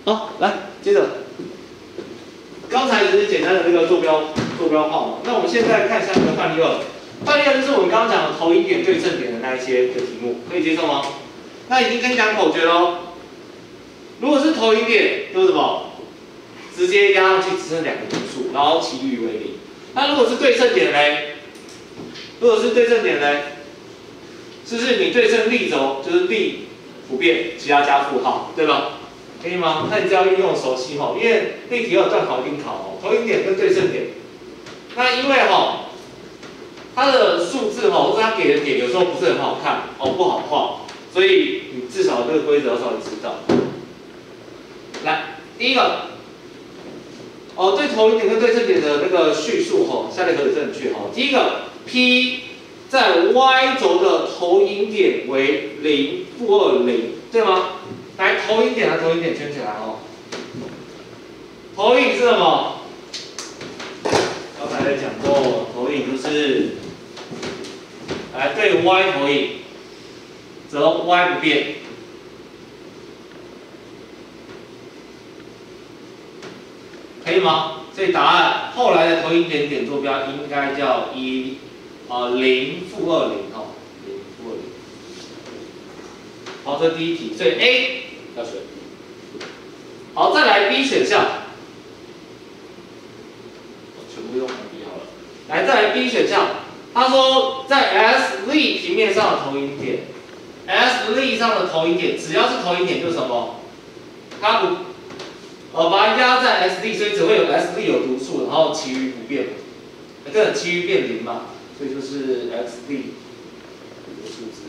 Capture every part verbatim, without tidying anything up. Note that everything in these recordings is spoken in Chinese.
好，来接着，刚才只是简单的这个坐标坐标号嘛，那我们现在看下一个范例二。范例二就是我们刚刚讲的投影点、对称点的那一些的题目，可以接受吗？那已经跟你讲口诀喽。如果是投影点，就是什么？直接压上去只剩两个读数，然后其余为零。那如果是对称点嘞？如果是对称点嘞，是不是你对称力轴就是力不变，其他加负号，对吧？可以吗？那你只要运用熟悉哈，因为例题二段考一定考哦，投影点跟对称点。那因为哈，它的数字哈，或者它给的点有时候不是很好看哦，不好画，所以你至少这个规则要稍微知道。来，第一个。哦，对投影点跟对称点的那个叙述哈，下列何者正确哈？第一个 ，P 在 Y 轴的投影点为零负二零，对吗？来，投影点啊，投影点圈起来哦。投影是什么？刚才讲过，投影就是来对 Y 投影，则 Y 不变。可以吗？所以答案后来的投影点点坐标应该叫一啊零负二零哦，零负二零。好，这是第一题，所以 A 要选。好，再来 B 选项，全部用 B 好了。来，再来 B 选项，他说在 S 力平面上的投影点 ，S 力上的投影点，只要是投影点就是什么？它不。哦，把它压在 S D， 所以只会有 S D 有读数，然后其余不变，这其余变零嘛，所以就是 X D 有个数字。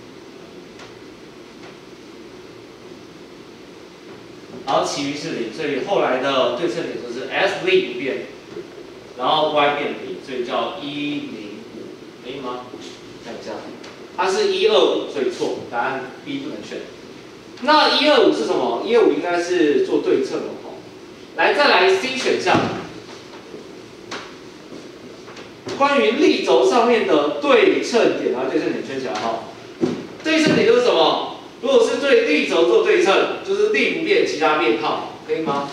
然后其余是零，所以后来的对称点就是 S D 不变，然后 Y 变零，所以叫一零五，可以吗？看一下，它是一二五，所以错，答案 B 不能选。那一二五是什么？一二五应该是做对称哦。来，再来 C 选项，关于力轴上面的对称点，然后对称点圈起来哈。对称点就是什么？如果是对力轴做对称，就是力不变，其他变号，可以吗？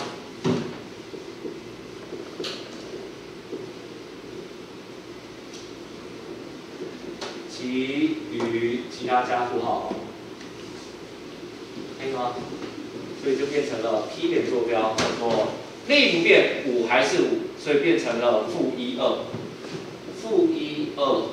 其余其他加负号，可以吗？所以就变成了 P 点坐标，叫做力不变，五还是五，所以变成了负一二，负一二。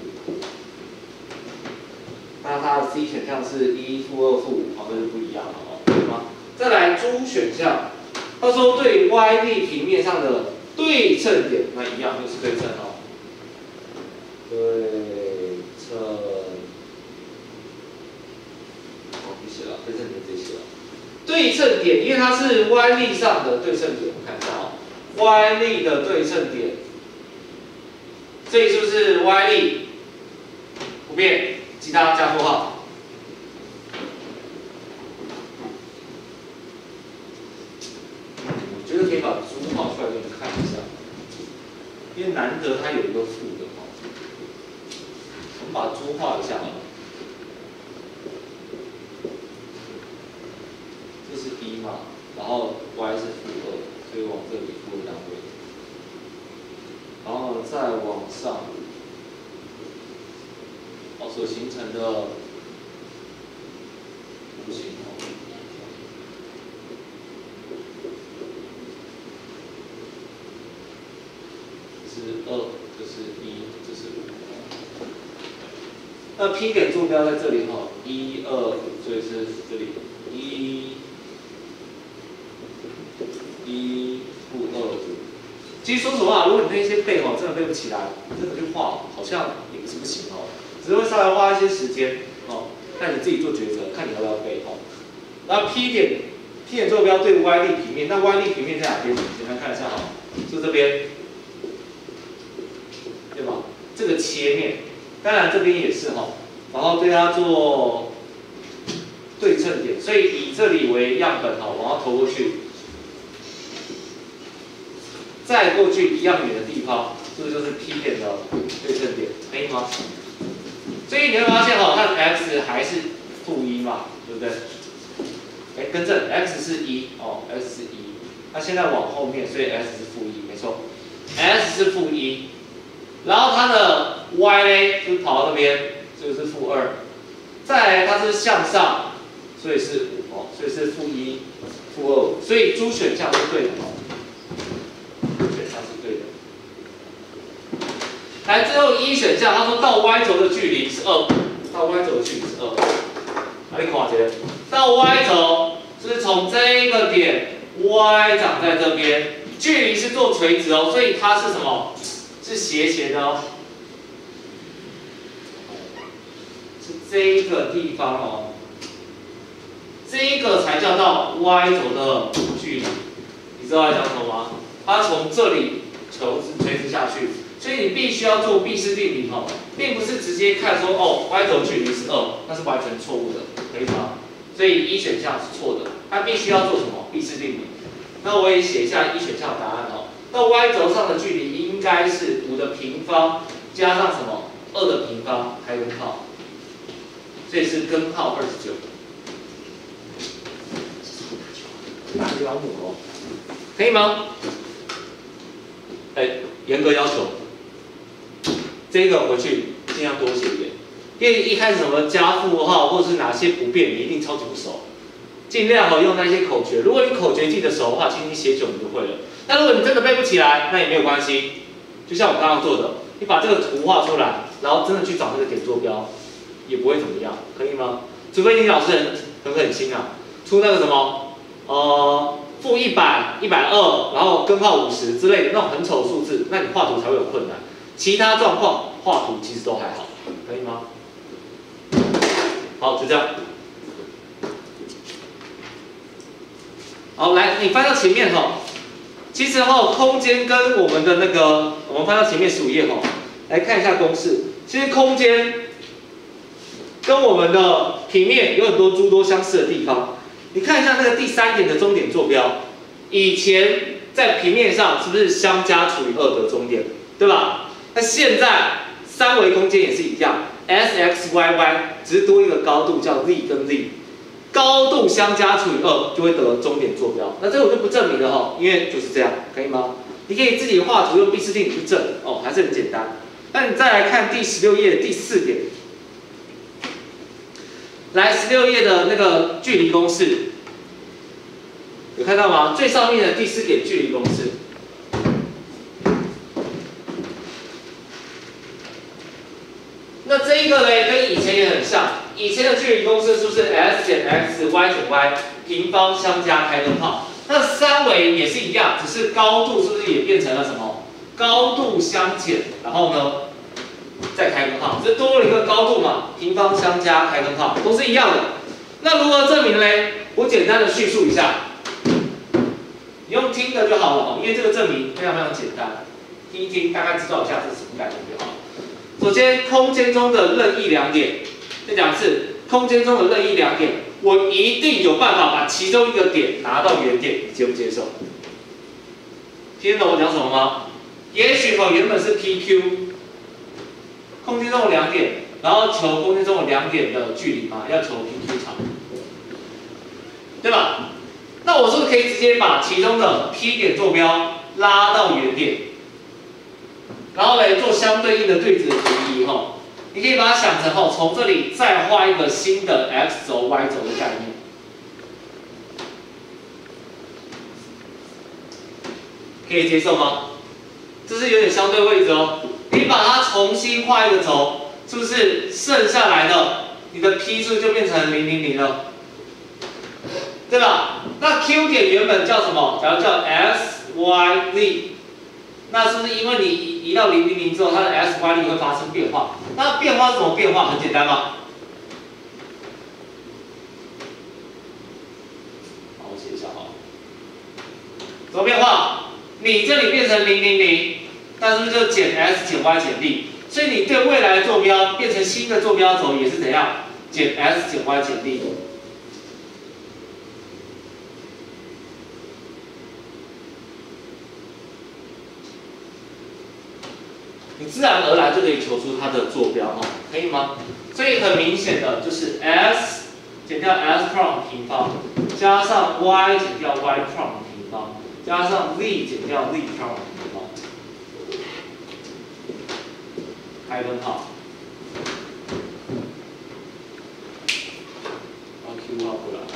那它的 C 选项是一负二负五，好，这就不一样了哦，对吗？再来 D 选项，他说对 Y 力平面上的对称点，那一样就是对称哦，对称，哦，不写了，对称点直接写了。对称点，因为它是 Y 力上的对称点，我看一下哦 ，Y 力的对称点，所以是不是 Y 力不变，其他加负号？我觉得可以把猪画出来给你们看一下，因为难得它有一个负的哦。我们把猪画一下好了。这是一嘛，然后 y 是负二，所以往这里负二单位，然后再往上，哦，所形成的弧形哦，这是二，这是一，这是五。那 P 点坐标在这里哈，一二五，所以是这里一。一负二五，其实说实话，如果你那些背哦真的背不起来，真的去画好像也不是不行哦，只是会稍微花一些时间哦，那你自己做抉择，看你要不要背哦。然后 P 点 P 点坐标对 Y 力平面，那 Y 力平面在哪边？简单看一下哈，就这边，对吧？这个切面，当然这边也是哈，然后对它做对称点，所以以这里为样本哈，往上投过去。再过去一样远的地方，这个就是 P 点的对称点，可以吗？所以你会发现哈，它的 x 还是负一嘛，对不对？哎，更正 ，x 是一哦 ，x 它现在往后面，所以 s 是负一，没错 ，s 是负一，然后它的 y 呢就是跑到那边，所以是负二，再来它是向上，所以是五哦，所以是负一、负二，所以 D 选项是对的哦，选项是对的。来，最后一选项，他说到 y 轴的距离是二，到 y 轴的距离是二，哪里看这？到 y 轴就是从这个点 y 长在这边，距离是做垂直哦，所以它是什么？是斜斜的哦，是这一个地方哦，这一个才叫到 y 轴的距离，你知道在讲什么吗？它从这里球是垂直下去。所以你必须要做毕氏定理哈，并不是直接看说哦 y 轴距离是二，那是完全错误的，可以吗？所以一选项是错的，它必须要做什么毕氏定理？那我也写一下一选项的答案哦。到 y 轴上的距离应该是五的平方加上什么二的平方开根号，所以是根号二十九。大地方木哦，可以吗？哎，严格要求。这个回去尽量多写一点，因为一开始什么加负号或者是哪些不变，你一定超级不熟，尽量哦用那些口诀。如果你口诀记得熟的话，其实你写久你就会了。那如果你真的背不起来，那也没有关系，就像我刚刚做的，你把这个图画出来，然后真的去找这个点坐标，也不会怎么样，可以吗？除非你老师很很狠心啊，出那个什么呃负一百、一百二，然后根号五十之类的那种很丑的数字，那你画图才会有困难。其他状况画图其实都还好，可以吗？好，就这样。好，来，你翻到前面哈，其实哈，空间跟我们的那个，我们翻到前面十五页哈，来看一下公式。其实空间跟我们的平面有很多诸多相似的地方。你看一下那个第三点的终点坐标，以前在平面上是不是相加除以二得终点，对吧？那现在三维空间也是一样 ，s x y y 只是多一个高度叫 z 跟 z， 高度相加除以二就会得终点坐标。那这个我就不证明了哈，因为就是这样，可以吗？你可以自己画图用毕氏定理去证哦，还是很简单。那你再来看第十六页第四点，来十六页的那个距离公式，有看到吗？最上面的第四点距离公式。那这一个呢，跟以前也很像。以前的距离公式是不是 s 减 x y 减 y 平方相加开根号？那三维也是一样，只是高度是不是也变成了什么？高度相减，然后呢再开根号，这多了一个高度嘛，平方相加开根号都是一样的。那如何证明呢？我简单的叙述一下，你用听的就好了，因为这个证明非常非常简单，听一听，大概知道一下这是什么概念就好了。首先，空间中的任意两点，再讲一次，空间中的任意两点，我一定有办法把其中一个点拿到原点，你接不接受？听得懂我讲什么吗？也许哈原本是 P Q， 空间中的两点，然后求空间中的两点的距离嘛，要求 P Q 长，对吧？那我是不是可以直接把其中的 P 点坐标拉到原点？然后来做相对应的对子的图一哈，你可以把它想成哈，从这里再画一个新的 x 轴、y 轴的概念，可以接受吗？这是有点相对位置哦。你把它重新画一个轴，是不是剩下来的你的 P 数就变成零零零了，对吧？那 Q 点原本叫什么？假如叫 s y z。那是不是因为你移到零零零之后，它的 s y 力会发生变化？那变化是怎么变化？很简单嘛。好，我写一下哈。怎么变化？你这里变成零零零，那是不是就减 s 减 y 减 d？ 所以你对未来的坐标变成新的坐标轴也是怎样？减 s 减 y 减 d。你自然而然就可以求出它的坐标哈，可以吗？所以很明显的就是 s 减掉 s prom 平方，加上 y 减掉 y prom 平方， 加上 z 减掉 z term， 开根号，然后 Q 号过来。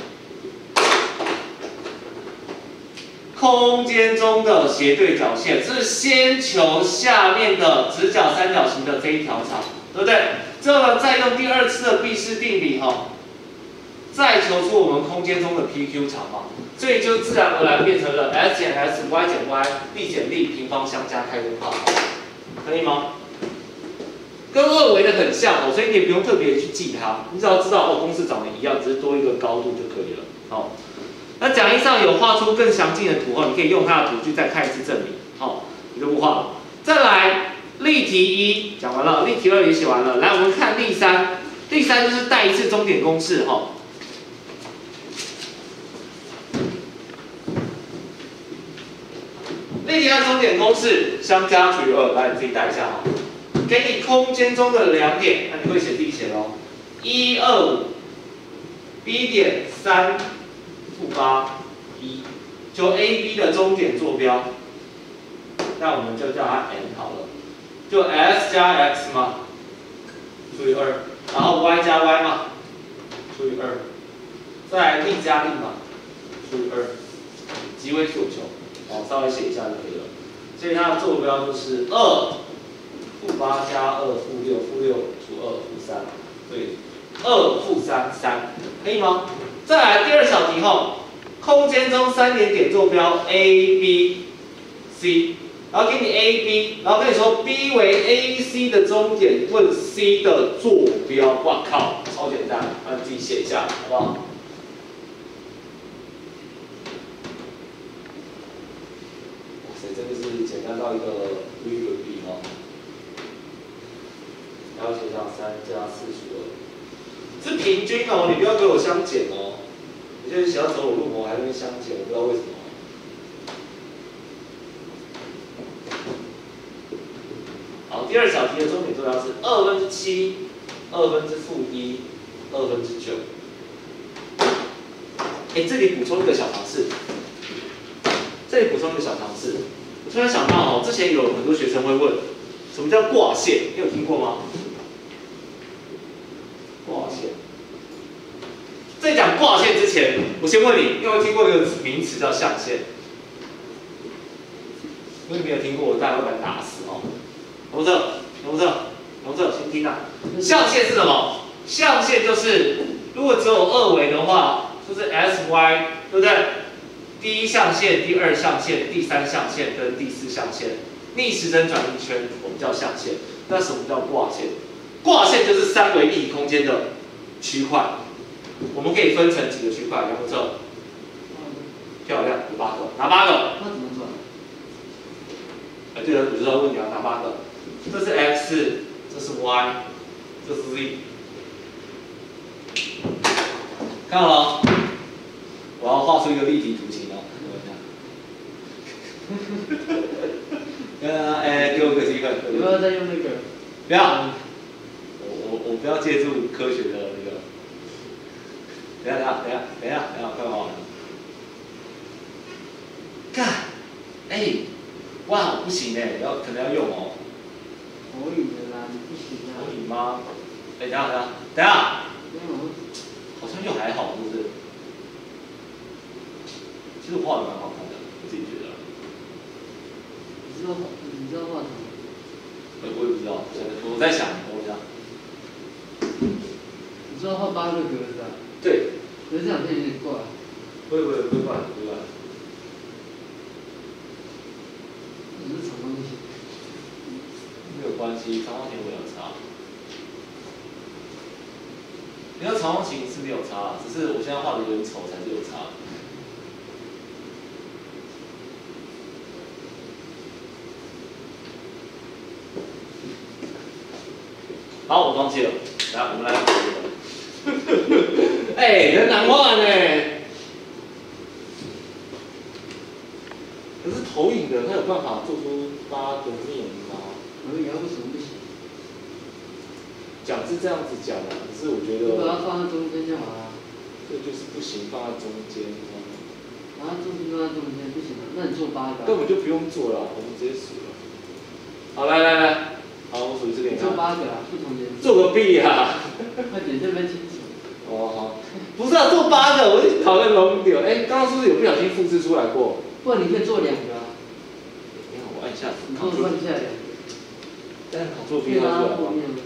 空间中的斜对角线是先求下面的直角三角形的这一条长，对不对？之后呢，再用第二次的毕氏定理哈，再求出我们空间中的 P Q 长嘛，所以就自然而然变成了 S 减 S，Y 减 Y，力减力平方相加开根号，可以吗？跟二维的很像哦，所以你也不用特别去记它，你只要知道哦，公式长得一样，只是多一个高度就可以了。好。那讲义上有画出更详尽的图后，你可以用它的图去再看一次证明。好，你就不画了。再来，例题一讲完了，例题二也写完了。来，我们看例三，例三就是带一次终点公式哈。例题二终点公式相加除以二，来你自己带一下哈。给你空间中的两点，那你会写自己写喽。一二五 ，B 点三。负八一，就 A B 的终点坐标，那我们就叫它 n 好了，就 S 加 x 嘛，除以二，然后 y 加 y 嘛，除以二，再来力加力嘛，除以二，极为所求，哦，稍微写一下就可以了。所以它的坐标就是二负八加二负六，负六除二负三，对，二负三三，可以吗？再来第二小题后，空间中三点点坐标 A、B、C， 然后给你 A、B， 然后跟你说 B 为 A、C 的终点，问 C 的坐标。哇靠，超简单，那你自己写一下，好不好？哇塞，真的是简单到一个无与伦比哦。然后写上三加四除二。是平均哦，你不要给我相减哦。你就是想要走我入模，还在那边相减，我不知道为什么。好，第二小题的终点坐标是二分之七，二分之负一，二分之九。哎，这里补充一个小常识，这里补充一个小常识。我突然想到哦，之前有很多学生会问，什么叫挂线？你有听过吗？挂线。在讲挂线之前，我先问你，你有没有听过一个名词叫象限？如果你没有听过，我大概会把你打死哦。龙正，龙正，龙正，先听啊。象限是什么？象限就是如果只有二维的话，就是 S Y， 对不对？第一象限、第二象限、第三象限跟第四象限，逆时针转一圈，我们叫象限。那什么叫挂线？挂线就是三维立体空间的区块。我们可以分成几个区块，然后这漂亮，有八个，哪八个？ 那怎么转？ 哎，对了，我知道问你啊，哪八个？这是 x， 这是 y， 这是 z。看好了，我要画出一个立体图形哦，等一下。呃，哎，给我个机会。 有没有在用那个？ 不要，我我我不要借助科学的那个。等一下，等一下，等一下，等一下，看好了。干，哎，哇，不行哎，要可能要用哦。 可以的啦，你不行啊。 可以吗？哎，等一下，等一下，等一下。好像又还好，是不是？其实画的蛮好看的，我自己觉得。 你知道你知道画什么？ 我我也不知道，我在想，我想。 你知道画八个格子啊？ 对。 可是这两天有点怪。 不会不会不会怪不会怪。 只是长方形。 没有关系，长方形没有差。你要长方形是没有差，只是我现在画的有点丑才是有差。好，我放弃了。来，我们来考这个。哎，很难画呢。可是投影的，它有办法做出八个面吗？ 可以啊，为什么不行？ 讲是这样子讲的，可是我觉得。 把它放在中间就好了。 这就是不行，放在中间。 把它中间放在中间不行啊，那那你做八个、啊。 根本就不用做了，我们直接数了。好，来来来，好，我数一次给你看。 做八个啊，不同颜色。 做个屁呀！ 快点，这边清楚。 哦好，不是啊，做八个，我就讨论龙流。哎，刚刚是不是有不小心复制出来过？ 不然你可以做两个啊。 你看我按下， 你做按下两个。 但是考做 B 它出来吗？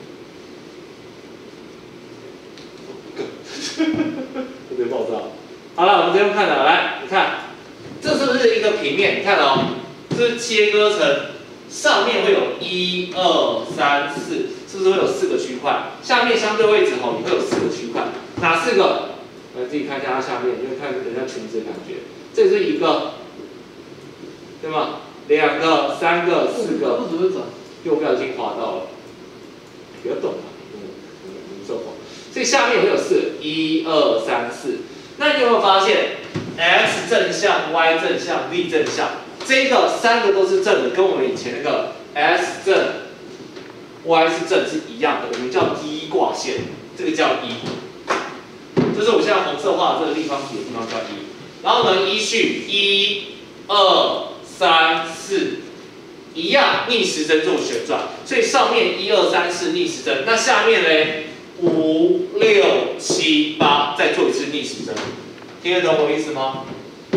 会不会爆炸？好了，我们这样看了，来，你看，这是不是一个平面？你看哦，这是切割成上面会有一二三四，是不是会有四个区块？下面相对位置吼，也会有四个区块，哪四个？来自己看一下它下面，因为看人家裙子的感觉，这是一个，对吗？两个、三个、四个， 不怎么转， 又不小心滑到了，不要动啊，嗯嗯嗯，受控。所以下面会有四，一二三四。那你有没有发现 ，x 正向、y 正向、z 正向，这个三个都是正的，跟我们以前那个 x 正、y 是正是一样的，我们叫一卦线，这个叫一。这是我现在红色画的这个立方体的地方叫一。然后呢，依序一、二、三、四，一样逆时针做旋转，所以上面一二三四逆时针，那下面嘞？五六七八，再做一次逆时针，听得懂我意思吗？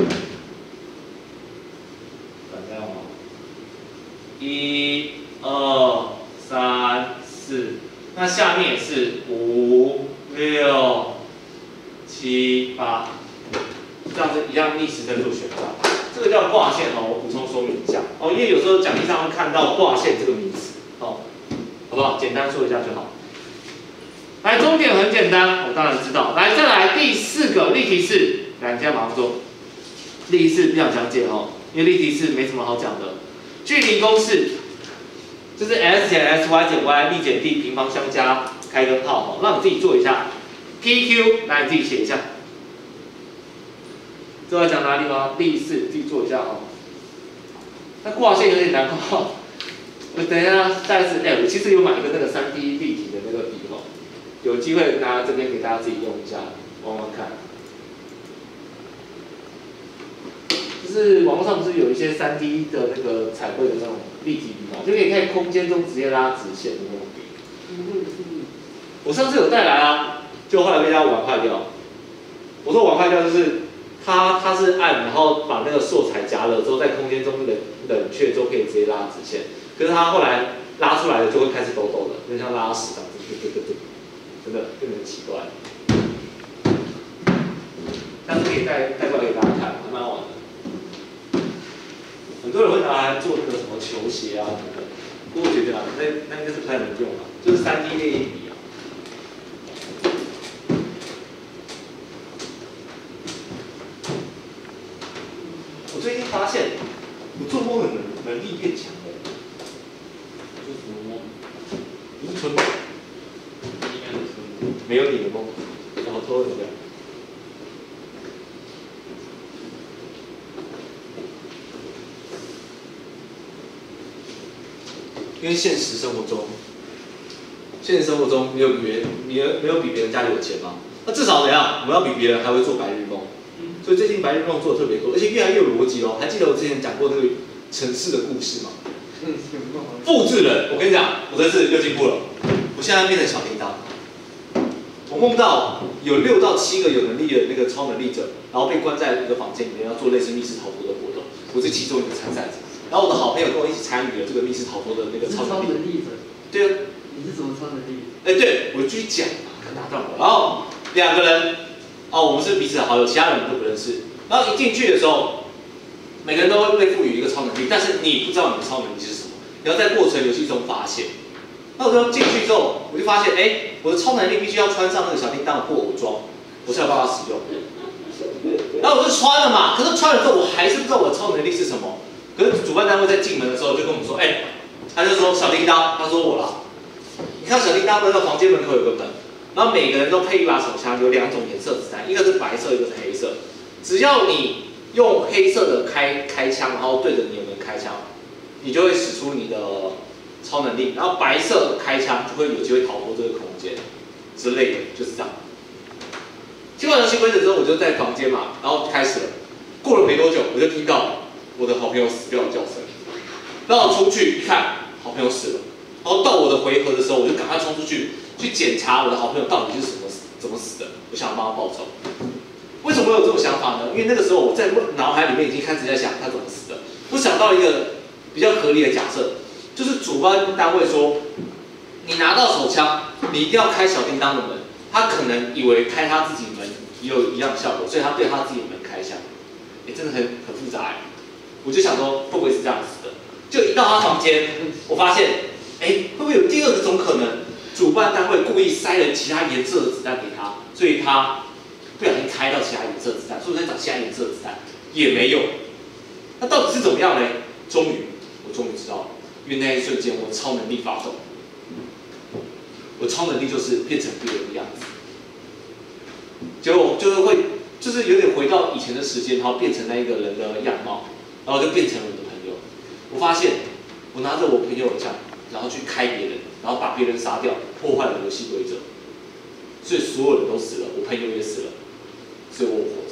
反这样吗？一、二、三、四，那下面也是五六七八，这样子一样逆时针做旋转，这个叫卦线哦。我补充说明一下哦，因为有时候讲义上会看到卦线这个名词哦，好不好？简单说一下就好。来，终点很简单，我当然知道。来，再来第四个例题式，来，你现在马上做。例题式不想讲解哦，因为例题式没什么好讲的。距离公式就是 s 减 s，y 减 y， 力减 d 平方相加，开根号哦，让你自己做一下。P Q， 来你自己写一下。这要讲哪里吗？例式自己做一下哦。那卦线有点难哦。我等一下，再次，哎，我其实有买一个那个 三 D 立体的那个笔哦。有机会拿这边给大家自己用一下，玩玩看。就是网络上不是有一些 三 D 的那个彩绘的那种立体笔嘛，就可以在空间中直接拉直线的那种笔。我上次有带来啊，就后来被大家玩坏掉。我说玩坏掉就是它它是按，然后把那个素材夹了之后，在空间中冷冷却之后可以直接拉直线，可是它后来拉出来的就会开始抖抖的，就像拉屎这样子，对对对对。真的变得很奇怪，但是可以带带过来给大家看，还蛮好玩的。很多人会拿来做那个什么球鞋啊什么的，不过我觉得啊，那那应该是不太能用啊，就是 三 D 列印笔啊。我最近发现，我做梦的能能力变强了。做什么梦？不是春梦。没有你的梦，然后偷人家。因为现实生活中，现实生活中没有比别人，没有没有比别人家有钱嘛。那至少怎样，我们要比别人还会做白日梦。所以最近白日梦做的特别多，而且越来越有逻辑哦。还记得我之前讲过那个城市的故事吗？ 嗯， 复制人，我跟你讲，我这次又进步了，我现在变成小叮当。我梦到有六到七个有能力的那个超能力者，然后被关在一个房间里面，要做类似密室逃脱的活动。我是其中一个参赛者，然后我的好朋友跟我一起参与了这个密室逃脱的那个超能力者。对啊。 你是什么超能力？ 哎、欸，对，我继续讲嘛，可拿到了。然后两个人，哦，我们是彼此的好友，其他人都不认识。然后一进去的时候，每个人都会被赋予一个超能力，但是你不知道你的超能力是什么，你要在过程游戏中发现。那我就进去之后，我就发现，哎、欸，我的超能力必须要穿上那个小叮当的布偶装，我才有办法使用。然后我就穿了嘛，可是穿了之后，我还是不知道我的超能力是什么。可是主办单位在进门的时候就跟我们说，哎、欸，他就说小叮当，他说我啦。你看小叮当的那个房间门口有个门，然后每个人都配一把手枪，有两种颜色子弹，一个是白色，一个是黑色。只要你用黑色的开开枪，然后对着你的门开枪，你就会使出你的超能力，然后白色的开枪就会有机会逃脱这个空间之类的，就是这样。听完游戏规则之后，我就在房间嘛，然后开始了。过了没多久，我就听到我的好朋友死掉的叫声。然后我出去一看，好朋友死了。然后到我的回合的时候，我就赶快冲出去去检查我的好朋友到底是什么怎么死的，我想帮他报仇。为什么我有这种想法呢？因为那个时候我在脑海里面已经开始在想他怎么死的。我想到一个比较合理的假设，就是主办单位说，你拿到手枪，你一定要开小叮当的门。他可能以为开他自己门也有一样的效果，所以他对他自己的门开枪。哎，真的很很复杂哎。我就想说，会不会是这样子的？就一到他房间，我发现，哎，会不会有第二种可能？主办单位故意塞了其他颜色的子弹给他，所以他不小心开到其他颜色的子弹，所以在找其他颜色的子弹也没有。那到底是怎么样呢？终于，我终于知道了，因为那一瞬间我超能力发动，我超能力就是变成别人的样子，结果就是会，就是有点回到以前的时间，然后变成那一个人的样貌，然后就变成了我的朋友。我发现，我拿着我朋友的枪，然后去开别人，然后把别人杀掉，破坏了游戏规则，所以所有人都死了，我朋友也死了，所以我活着。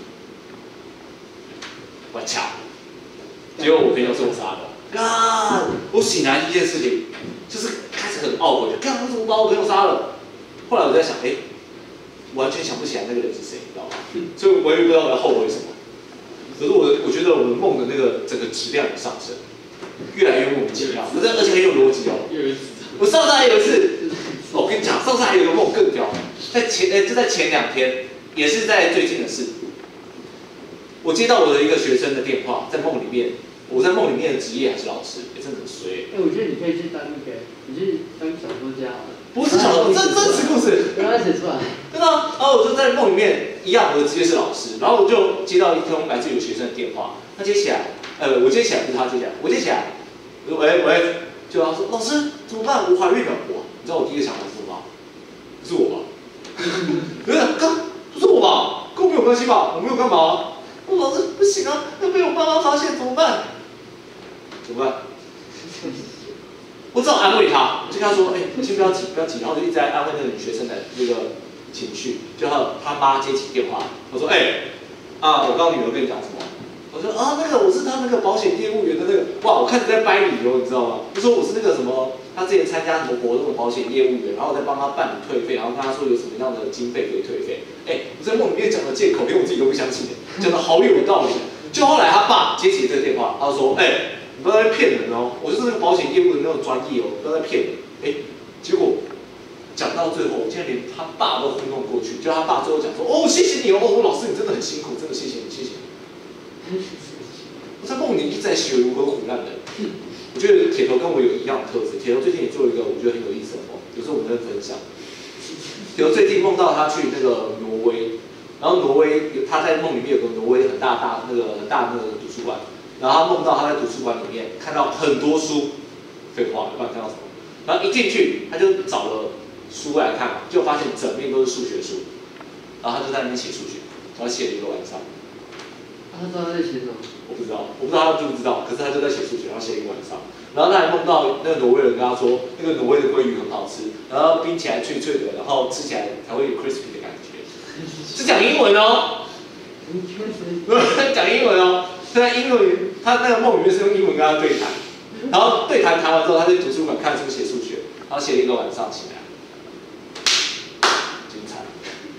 我操！结果我朋友是我杀的。干！我醒来第一件事情就是开始很懊悔，干，我怎么把我朋友杀了？后来我在想，哎、欸，完全想不起来那个人是谁，你知道吗？所以我也不知道我要后悔什么。可是我我觉得我的梦的那个整个质量有上升，越来越莫名其妙，可是而且很有逻辑哦。我上次还有一次，我跟你讲，上次还有一个梦更屌，在前哎就在前两天，也是在最近的事。我接到我的一个学生的电话，在梦里面，我在梦里面的职业还是老师，哎、欸，真的很衰。 哎、欸，我觉得你可以去当那个，你去当小说家好了。 不是小说，这真实故事。 不要写出来。 真的、啊。然后我就在梦里面一样，我的职业是老师，然后我就接到一通来自于学生的电话，他接起来，呃，我接起来不是他接起来，我接起来，我说喂喂，就他说老师怎么办？我怀孕了，哇！你知道我第一个想法是什么吗？不是我吧？有点刚不是我吧？跟我没有关系吧？我没有干嘛？我老师不行啊，要被我爸妈发现怎么办？怎么办？我只好安慰他，我就跟他说：“哎、欸，先不要急，不要急。”然后我就一直在安慰那个女学生的那个情绪。就他他妈接起电话，我说：“哎、欸，啊，我刚刚女儿跟你讲什么？”我说：“啊，那个我是他那个保险业务员的那个，哇，我开始在掰理由，你知道吗？就说我是那个什么，他之前参加什么活动的保险业务员，然后我在帮他办理退费，然后跟他说有什么样的经费可以退费。哎、欸，我在梦里面讲的借口，连我自己都不相信，讲的好有道理。就后来他爸接起这个电话，他说：‘哎、欸。’你不要在骗人哦！我就是那个保险业务的那种专业哦，不要再骗人。哎，结果讲到最后，竟然连他爸都糊弄过去。就他爸最后讲说：“哦，谢谢你哦，哦，老师你真的很辛苦，真的谢谢你，谢谢你。”我在梦里一直在学如何唬烂人。我觉得铁头跟我有一样的特质。铁头最近也做了一个我觉得很有意思的梦，有时候我们在分享。铁头最近梦到他去那个挪威，然后挪威他在梦里面有个挪威很大大那个很大的那个图书馆。然后他梦到他在图书馆里面看到很多书，废话，不然看到什么？然后一进去他就找了书来看嘛，就发现整面都是数学书，然后他就在那边写数学，然后写了一个晚上。 他知道他在写什么？ 我不知道，我不知道他知不知道，可是他就在写数学，然后写一个晚上。然后他还梦到那个挪威人跟他说，那个挪威的鲑鱼很好吃，然后冰起来脆脆的，然后吃起来才会有 crispy 的感觉。是讲英文哦，讲英文哦。虽然英文，他那个梦里面是用英文跟他对谈，然后对谈谈完之后，他在图书馆看书写数学，然后写了一个晚上起来，精彩。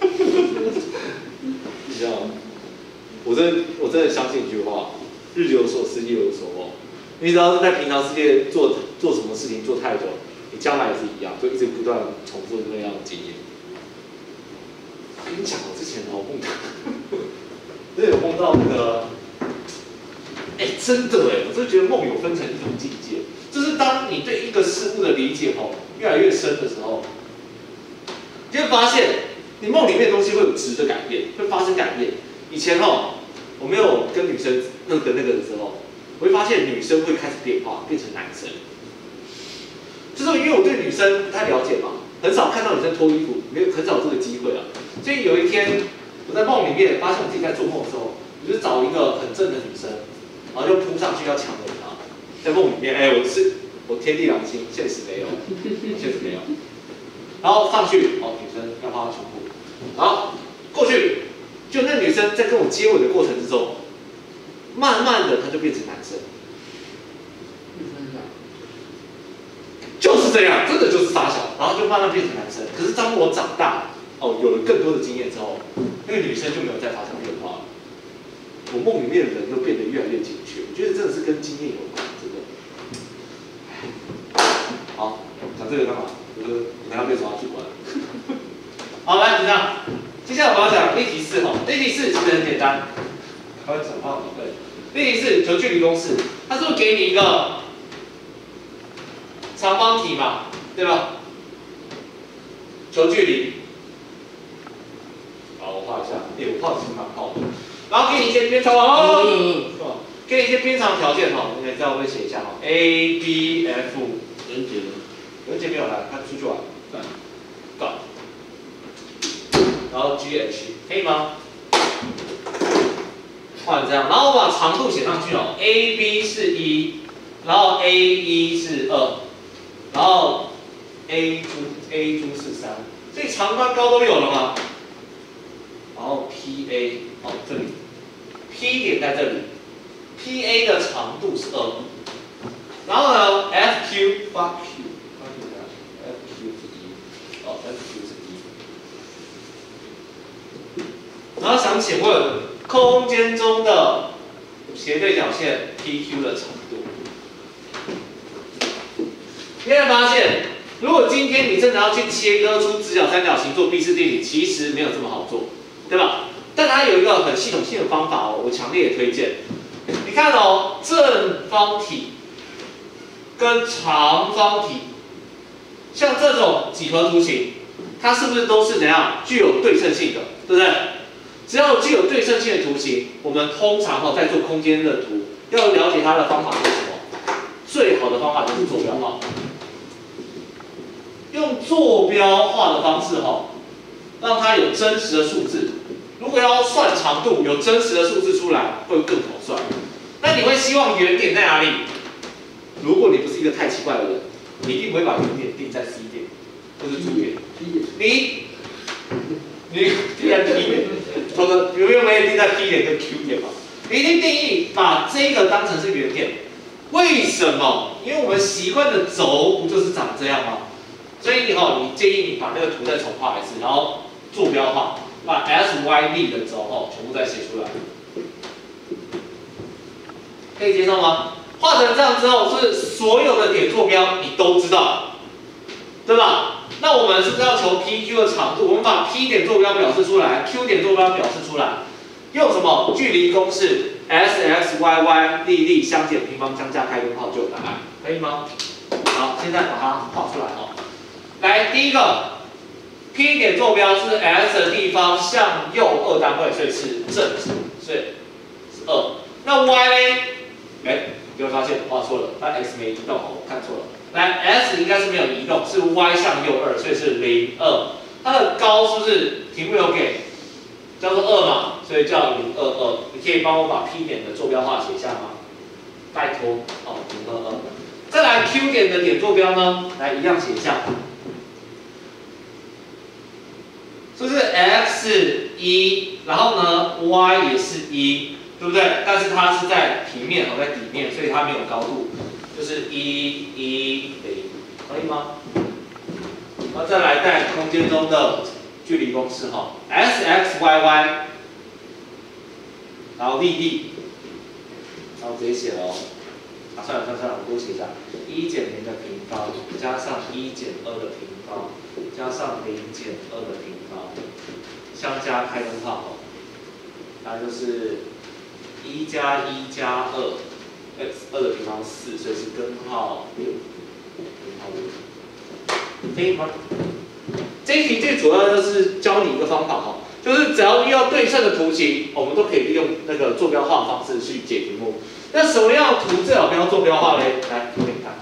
你知道吗？我真我真的相信一句话：日有所思，夜有所梦。你只要是在平常世界做做什么事情做太久，你将来也是一样，就一直不断重复那样的经验。我跟你讲，我之前好梦到，真的有梦到那个。哎、欸，真的哎，我就觉得梦有分成一种境界，就是当你对一个事物的理解哦越来越深的时候，你就会发现你梦里面的东西会有质的改变，会发生改变。以前哦，我没有跟女生那个那个的时候，我会发现女生会开始变化，变成男生。就是因为我对女生不太了解嘛，很少看到女生脱衣服，没有很少有这个机会啊。所以有一天我在梦里面发现我自己在做梦的时候，我就找一个很正的女生。然后就扑上去要抢走他，在梦里面，哎、欸，我是我天地良心，现实没有，现实没有。然后上去，哦，女生要趴她胸部，然后过去，就那女生在跟我接吻的过程之中， 慢慢的他就变成男生。就是这样，真的就是傻小，然后就慢慢变成男生。可是当我长大，哦，有了更多的经验之后，那个女生就没有再发生变化了。我梦里面的人都变得越来越精确，我觉得真的是跟经验有关，真的。好，讲这个干嘛？我说等下被抓去关。好，来，就这样。接下来我要讲例题四哈，例题四其实很简单。开始讲话，对。例题四求距离公式，它是不是给你一个长方体嘛，对吧？求距离。好，我画一下，哎、欸，我画的其实蛮好的。然后给你一些边长哦，是吧？给你一些边长条件哈，你在我会写一下哈 ，A B F 人节呢？ 人节没有来，他出去玩，干，干。然后 G H 可以吗？画成这样，然后我把长度写上去哦 ，A B 是一，然后 A 一是二，然后 A 珠 A 珠是三，所以长宽高都有了吗？然后 P A 哦这里 ，P 点在这里 ，P A 的长度是二，然后呢 F Q 发 Q 发 Q 怎样 ？F Q 是一，哦 F Q 是一。然后想请问，空间中的斜对角线 P Q 的长度，你会发现，如果今天你真的要去切割出直角三角形做毕氏定理，其实没有这么好做，对吧？但它有一个很系统性的方法哦，我强烈推荐。你看哦，正方体跟长方体，像这种几何图形，它是不是都是怎样具有对称性的，对不对？只要具有对称性的图形，我们通常哈在做空间的图，要了解它的方法是什么？最好的方法就是坐标化，用坐标化的方式哈，让它有真实的数字。如果要算长度，有真实的数字出来，会更好算。那你会希望原点在哪里？如果你不是一个太奇怪的人，你一定不会把原点定在 C 点或是 D 点。你你定在 P 点，否则有没有没有定在 P 点跟 Q 点嘛？你一定定义把这个当成是原点。为什么？因为我们习惯的轴不就是长这样吗？所以以后你建议你把那个图再重画一次，然后坐标化，把 S Y D 的轴哦全部再写出来，可以接受吗？画成这样之后，是所有的点坐标你都知道，对吧？那我们是不是要求 P Q 的长度？我们把 P 点坐标表示出来 ，Q 点坐标表示出来，用什么距离公式 ？S X Y Y 粒粒相减平方相加开根号就有答案，可以吗？好，现在把它画出来哦。来，第一个 P 点坐标是 S 的地方向右二单位，所以是正值，所以是二。那 Y 呢？哎，你会发现我画错了，它 X 没移动，我看错了。来 ，S 应该是没有移动，是 Y 向右二，所以是零二。它的高是不是题目有给？叫做二嘛，所以叫零二二。你可以帮我把 P 点的坐标化写一下吗？拜托，哦，零二二。再来 Q 点的点坐标呢？来一样写一下。是不是 x 一，然后呢 y 也是一，对不对？但是它是在平面和在底面，所以它没有高度，就是一一零，可以吗？然后再来在空间中的距离公式哈 ，S X Y Y， 然后粒粒，然后直接写了哦。啊，算了算了算了，我多写一下，一减零的平方加上一减二的平方加上零减二的平方。相加开根号，那就是一加一加二 ，x 二的平方四，所以是根号六，根号六，可以吗？这一题最主要就是教你一个方法哈，就是只要遇到对称的图形，我们都可以利用那个坐标化的方式去解题目。那什么样的图最好不要坐标化嘞？来，给你看。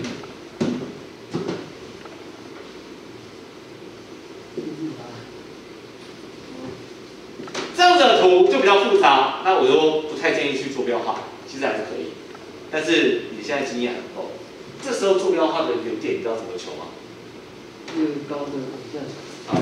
这样子的图就比较复杂，那我就不太建议去坐标化，其实还是可以。但是你现在经验很够，这时候坐标化的原点你知道怎么求吗？ 越高的往下好。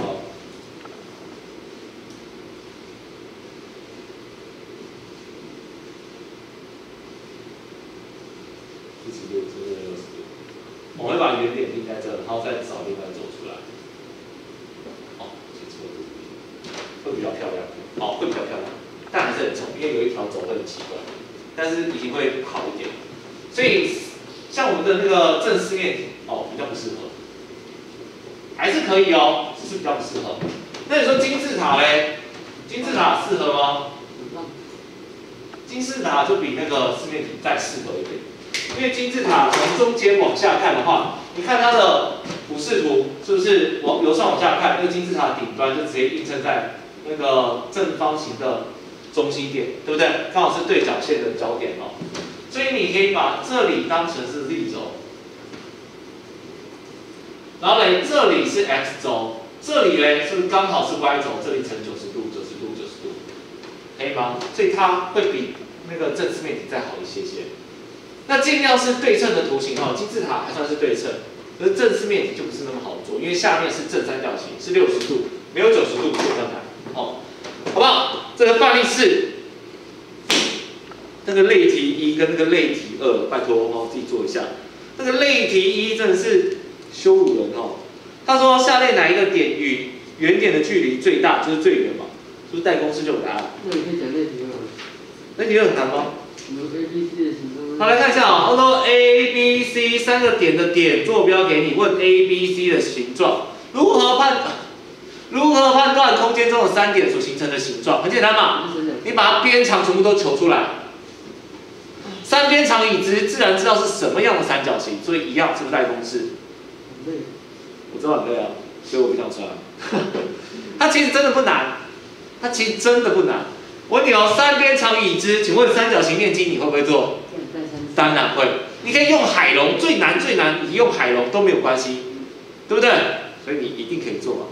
七十度，这是六十度。我们会把原点定在这，然后再找另外走出来。哦，写错了，会比较漂亮。哦，会比较漂亮，但还是很丑，因为有一条轴会很奇怪，但是已经会好一点。所以像我们的那个正四面体，哦，比较不适合。还是可以哦，只是比较不适合。那你说金字塔嘞？金字塔适合吗？金字塔就比那个四面体再适合一点，因为金字塔从中间往下看的话，你看它的俯视图是不是往由上往下看，那个金字塔顶端就直接映衬在那个正方形的中心点，对不对？刚好是对角线的焦点哦。所以你可以把这里当成是 z 轴。然后嘞，这里是 x 轴，这里嘞是不是刚好是 y 轴？这里乘九十度、九十度、九十度，可以吗？所以它会比那个正四面体再好一些些。那尽量是对称的图形哈，金字塔还算是对称，可是正四面体就不是那么好做，因为下面是正三角形，是六十度，没有九十度就比较难。哦，好不好？这个范例四，那个类题一跟那个类题二，拜托哦自己做一下。那个类题一真的是。羞辱人哦！他说下列哪一个点与原点的距离最大，就是最远嘛？是不是代公式就有答案？ 那你可以讲类题二。 类题二很难吗？ 有 A B C 的形状。 好，来看一下啊、哦，他说 A B C 三个点的点坐标给你，问 A B C 的形状，如何判？如何判断空间中的三点所形成的形状？很简单嘛，你把它边长全部都求出来。三边长已知，自然知道是什么样的三角形，所以一样是不是代公式？我知道很累啊，所以我不想穿。它其实真的不难，它其实真的不难。我问你哦，三边长已知，请问三角形面积你会不会做？当然会。你可以用海龙，最难最难，你用海龙都没有关系，对不对？所以你一定可以做嘛，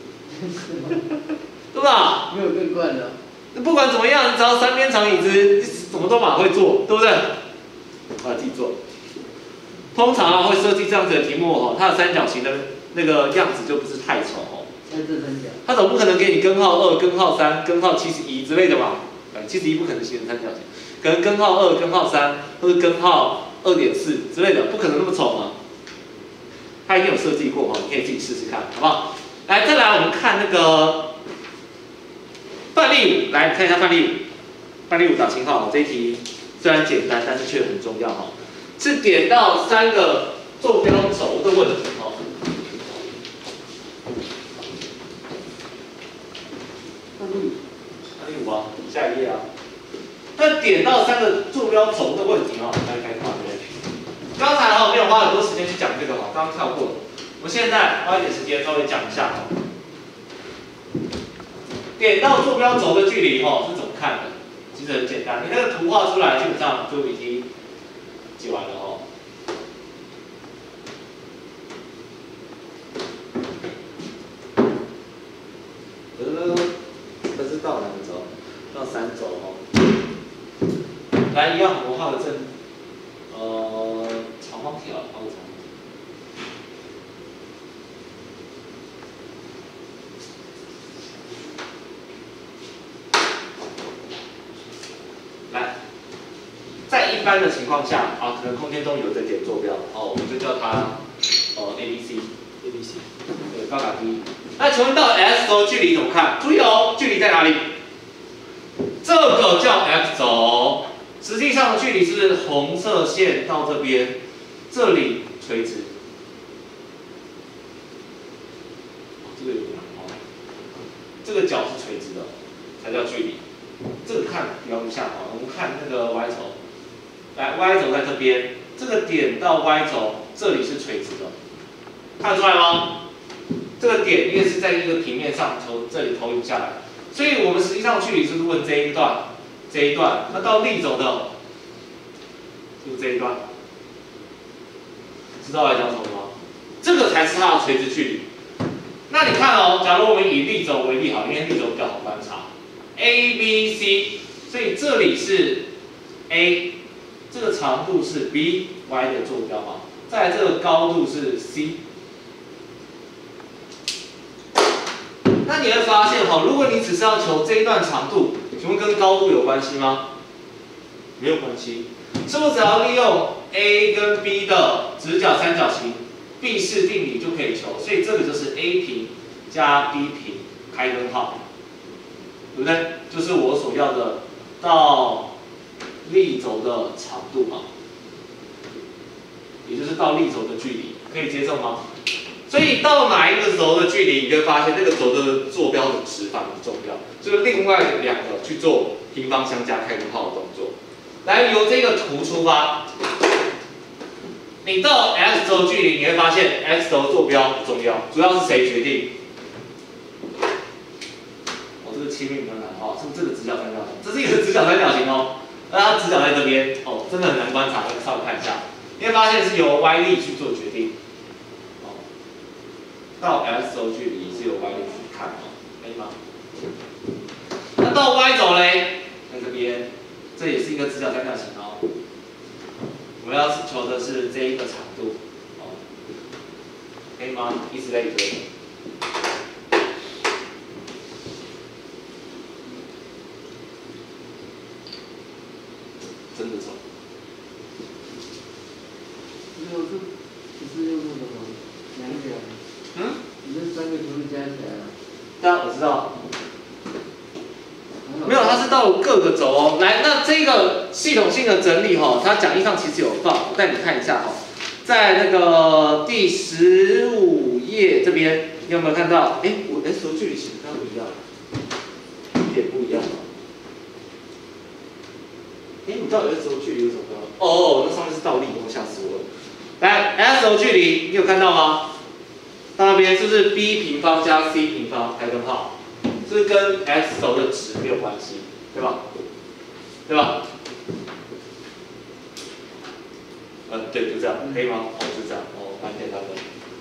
对吧？ 没有更怪的。 不管怎么样，你只要三边长已知，什么都马会做，对不对？我来自己做。通常啊会设计这样子的题目哦，它的三角形的那个样子就不是太丑哦。 三正三角。 它总不可能给你根号二、根号三、根号七十一之类的嘛？呃，七十一不可能形成三角形，可能根号二、根号三或者根号二点四之类的，不可能那么丑嘛。它一定有设计过哈，你可以自己试试看，好不好？来，再来我们看那个范例五，来看一下范例五。范例五打星号，这一题虽然简单，但是却很重要哈。是点到三个坐标轴的问题哦。 范例范例五啊，下一页啊。那点到三个坐标轴的问题哦，大家可以看这边。刚才哈没有花很多时间去讲这个哈，刚刚跳过了。我现在花一点时间稍微讲一下哈。点到坐标轴的距离哈是怎么看的？其实很简单，你那个图画出来，基本上就已经解完了哦。呃，这是到哪个轴？到三轴哦。来，一样我画个正，呃，长方体啊，画个长方体。来，在一般的情况下啊，可能空间中有一个点坐标，哦，我们就叫它呃 A B C，A B C， 对，高卡 D。那请问到 S 轴距离怎么看？注意哦，距离在哪里？这个叫 X 轴，实际上的距离是红色线到这边，这里垂直。哦、这个有点难哦，这个角是垂直的，才叫距离。这个看描不下哦，我们看那个 Y 轴，来 Y 轴在这边，这个点到 Y 轴这里是垂直的，看得出来吗？这个点因为是在一个平面上从这里投影下来，所以我们实际上距离是问这一段，这一段，那到力轴的，就是这一段，知道我在讲什么吗？这个才是它的垂直距离。那你看哦，假如我们以力轴为例好，因为力轴比较好观察 ，A B C， 所以这里是 A， 这个长度是 B，Y 的坐标嘛，再来这个高度是 C。那你会发现哈，如果你只是要求这一段长度，请问跟高度有关系吗？ 没有关系，是不是只要利用 A 跟 B 的直角三角形毕氏定理就可以求？所以这个就是 A 平加 B 平开根号，对不对？就是我所要的到力轴的长度嘛，也就是到力轴的距离，可以接受吗？所以到哪一个轴的距离，你就会发现那个轴的坐标的值反而重要，就是另外两个去做平方相加开根号的动作。来，由这个图出发，你到 x 轴距离，你会发现 x 轴坐标不重要，主要是谁决定？哦，这个切面比较难哦，是不是这个直角三角形？这是一个直角三角形哦，那它直角在这边哦，真的很难观察，稍微看一下，你会发现是由 y 力去做决定。到 x 轴距离是由 y 力去看哦，可以吗？那到 y 轴嘞，在这边，这也是一个直角三角形哦。我们要求的是这一个长度，哦，可以吗？以此类推。真的丑。 没有，这不是用那个吗？两角。 嗯？ 你这三个图加起来了。 对啊，我知道。没有，它是到各个轴哦。来，那这个系统性的整理哈、哦，它讲义上其实有放，我带你看一下哈、哦。在那个第十五页这边，你有没有看到？哎，我 S 轴距离其实跟它不一样，一点不一样哦。哎，你到底 S 轴距离有什么标？哦，那上面是倒立，我吓死我了。来 ，S 轴距离你有看到吗？到那边是不是 b 平方加 c 平方开根号？是跟 x 轴的值没有关系，对吧？对吧？嗯，对，就这样，可以吗？哦，就这样，哦，蛮简单的。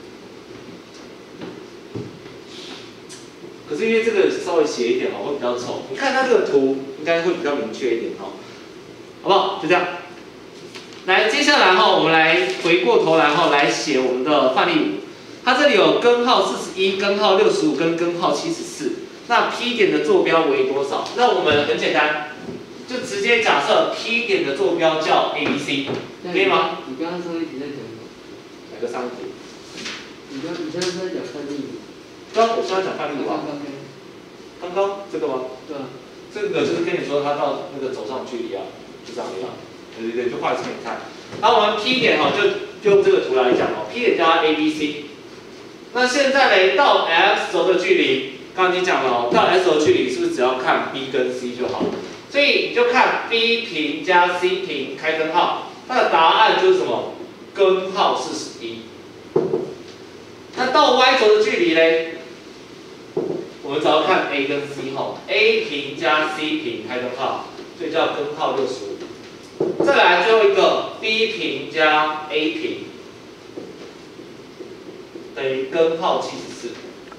可是因为这个稍微斜一点哦，会比较丑。你看它这个图，应该会比较明确一点哦，好不好？就这样。来，接下来哈，我们来回过头来哈，来写我们的范例五。它这里有根号四十一、根号六十五跟根号七十四。那 P 点的坐标为多少？那我们很简单，就直接假设 P 点的坐标叫 A B C， 可以吗？ 你刚刚说一直在讲什么？ 哪个三题？ 你刚你现在是在讲范例五？ 对啊，我现在讲范例五啊。刚刚这个吗？ 对啊。 这个就是跟你说它到那个轴上距离啊，就这样一样。对对对，就画一次给你看。然后我们 P 点哈、哦，就用这个图来讲哦 ，P 点加 A B C。那现在嘞，到 x 轴的距离。刚刚已经讲了哦，到 S 轴距离是不是只要看 B 跟 C 就好？所以你就看 B 平加 C 平开根号，它的答案就是什么？根号四十一。那到 Y 轴的距离嘞，我们只要看 A 跟 C 哈 ，A 平加 C 平开根号，所以叫根号六十五。再来最后一个 B 平加 A 平等于根号七十四。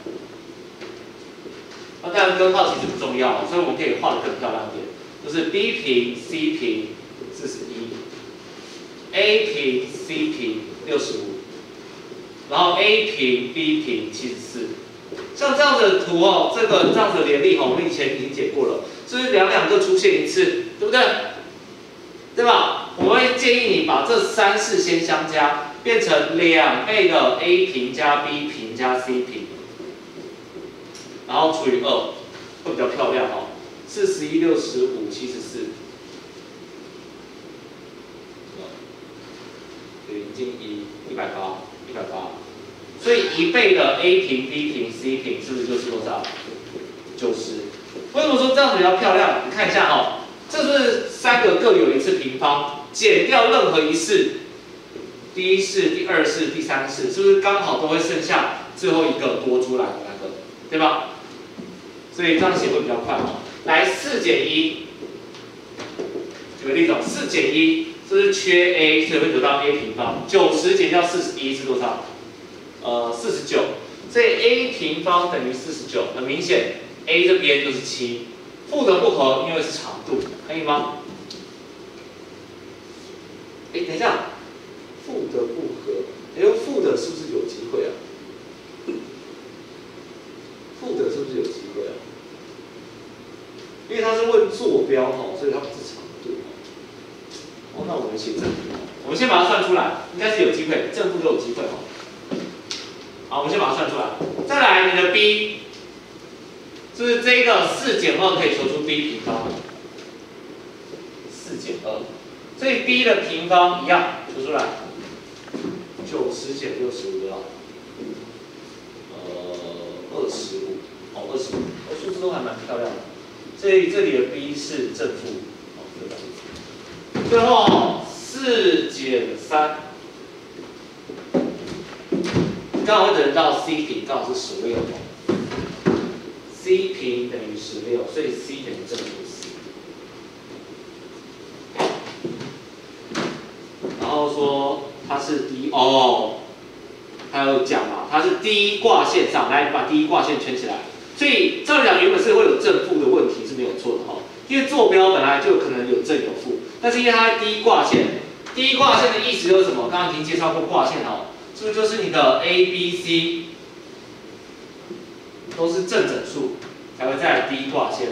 那当然根号其实不重要，所以我们可以画得更漂亮一点，就是 B 平 C 平四十一 ，A 平 C 平六十五，然后 A 平 B 平七十四。像这样子的图哦，这个这样子的联立哦，我们以前已经解过了，是不是两两个出现一次，对不对？对吧？我们会建议你把这三式先相加，变成两倍的 A 平加 B 平加 C 平。然后除以二，会比较漂亮哦。四十一、六十五、七十四，零进一，一百八，一百八。所以一倍的 A 平、B 平、C 平是不是就是多少？九十。为什么说这样子比较漂亮？你看一下哦，这是三个各有一次平方，减掉任何一式，第一式、第二式、第三式，是不是刚好都会剩下最后一个多出来的那个，对吧？所以这样写会比较快哦。来，四减一，举个例子哦，四减一，这是缺 a， 所以会得到 a 平方。九十减掉四十一是多少？呃，四十九。所以 a 平方等于四十九，很明显 a 这边就是七，负的不合，因为是长度，可以吗？哎，等一下，负的不合，哎呦，负的是不是有机会啊？负的是不是有机会啊？因为它是问坐标哈，所以它不是长度。 哦，那我们写正负，我们先把它算出来，应该是有机会，正负都有机会哦。好，我们先把它算出来。再来，你的 b， 就是这个四减二可以求出 b 平方，四减二，所以 b 的平方一样求出来，九十减六十五多少？呃，二十五，哦，二十五，哦，数字都还蛮漂亮的。所以这里的 b 是正负，哦，这个数字。最后四减三。刚好会得到 c 平，刚好是十六。c 平等于十六，所以 c 等于正负四。然后说它是第一哦，还有讲嘛，它是第一卦线上，来把第一卦线圈起来。所以照理讲，原本是会有正负的问题是没有错的哈、哦，因为坐标本来就可能有正有负，但是因为它是第一卦线，第一卦线的意思就是什么？刚刚已经介绍过卦线哦。是不是就是你的 A、B、C 都是正整数，才会在第一卦线？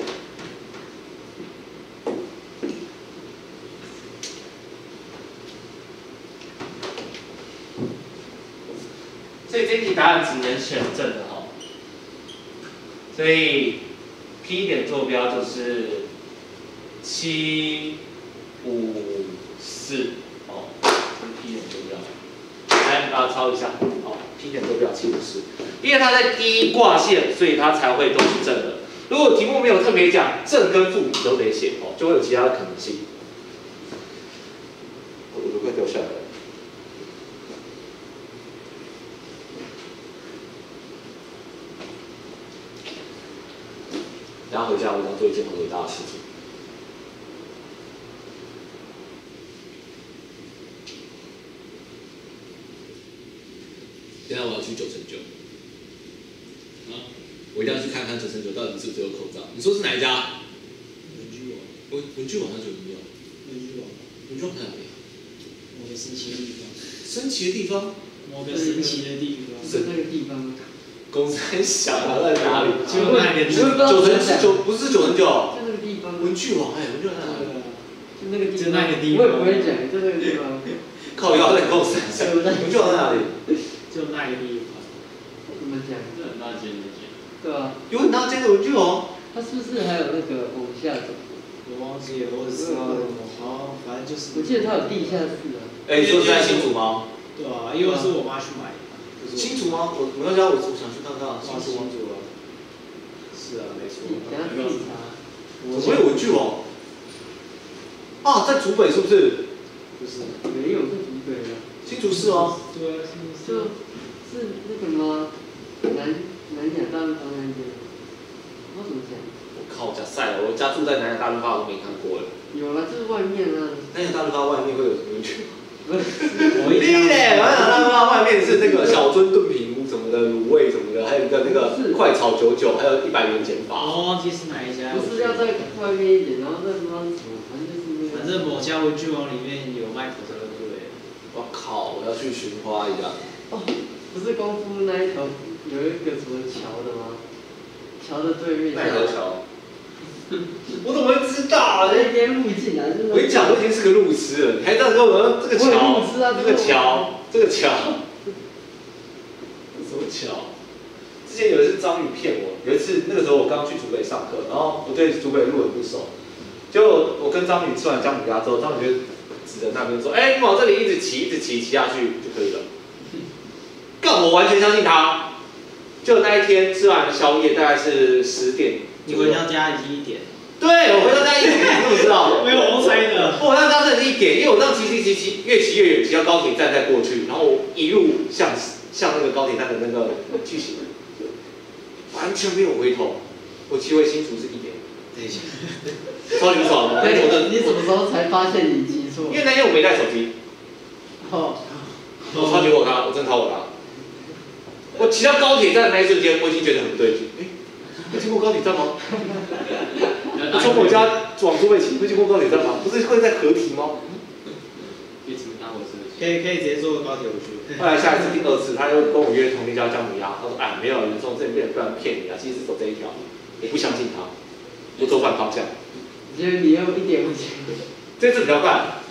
所以这题答案只能选正的哈。所以 P 点坐标就是七五四哦，这是 P 点坐标。来，把它抄一下，好 ，P 点坐标七五四，因为它在第一卦线，所以它才会都是正的。如果题目没有特别讲正跟负，你都得写哦，就会有其他的可能性。我都快掉下来了。等下回家我想做一件很伟大的事情。 现在我要去九成九，啊，我一定要去看看九成九到底是不是有口罩。你说是哪一家？ 文具网， 文文具网上就没有。 文具网， 文具网在哪里啊？ 某个神奇的地方， 神奇的地方？ 某个神奇的地方， 是那个地方。 公司很小啊，在哪里？ 就那个地方， 九成九，不是九成九。 就那个地方。 文具网哎，文具网在哪里？ 就那个地方。 就那个地方。 我也不会讲，就那个地方。 靠腰在公司很小，文具网在哪里？ 就那个地方。 怎么讲？ 这很大间的间。 对啊。 有很大间的文具网。 它是不是还有那个往下走？ 我忘记了，我只知道好，反正就是。 我记得它有地下室啊。 哎，你说是在新竹吗？ 对啊，因为是我妈去买的。 新竹吗？我我那家我我想去看看新竹吗？ 是啊，没错。 等下自己查。 怎么有文具网？啊，在竹北是不是？ 不是。 没有是竹北的。 新竹市吗？ 对啊，是就是那个吗？南南亚大润发那边。我怎么讲？ 我靠，假赛了！我家住在南亚大润发，我都没看过了。 有啦，就是外面啊。 南亚大润发外面会有什么文具网？ 不是。 我一对嘞，南亚大润发外面是那个小樽炖品屋什么的，卤味什么的，还有一个那个快炒九九，还有一百元减法。 我忘记是哪一家。 不是要在外面一点，然后那什么什么，反正就是那个。 反正某家文具网里面有卖口罩的，对不对？ 我靠！我要去寻花一下。 哦，不是功夫那一条有一个什么桥的吗？桥的对面。 奈何桥。我怎么会知道？ 那边路进来， 我跟你讲，我已经是个路痴了，你还这样跟我说这个桥，这个桥，这个桥，什么桥？之前有一次张宇骗我，有一次那个时候我刚去竹北上课，然后我对竹北路很不熟，结果我跟张宇吃完姜母鸭之后，张宇就指着那边说：“哎、欸，你往这里一直骑，一直骑，骑下去就可以了。”干，我完全相信他。就那一天吃完宵夜，大概是十点。 你回到家已经一点。 对，我回到家一点，你怎么知道？ 没有我猜的。 我回到家真的是一点，因为我这样骑骑骑骑，越骑越远，骑到高铁站再过去，然后我一路向向那个高铁站的那个去行，完全没有回头。我骑回新竹是一点。 等一下， 超级不爽的。那天我真的， 你什么时候才发现你记错？ 因为那天我没带手机。 哦。 我超级火咖，我真的超火咖。我骑到高铁站的那一瞬间，我已经觉得很不对劲。哎，会经过高铁站吗？我从我家往竹北骑，会经过高铁站吗？不是会在合体吗？ 可以怎么搭火车？可以可以直接坐高铁回去。 后来下一次第二次，他又跟我约同一家姜母鸭，他说：“哎，没有，你从这边不然骗你啊，其实是走这一条。”我不相信他，我走反方向。 我觉得你又一点不行。 这次比较快，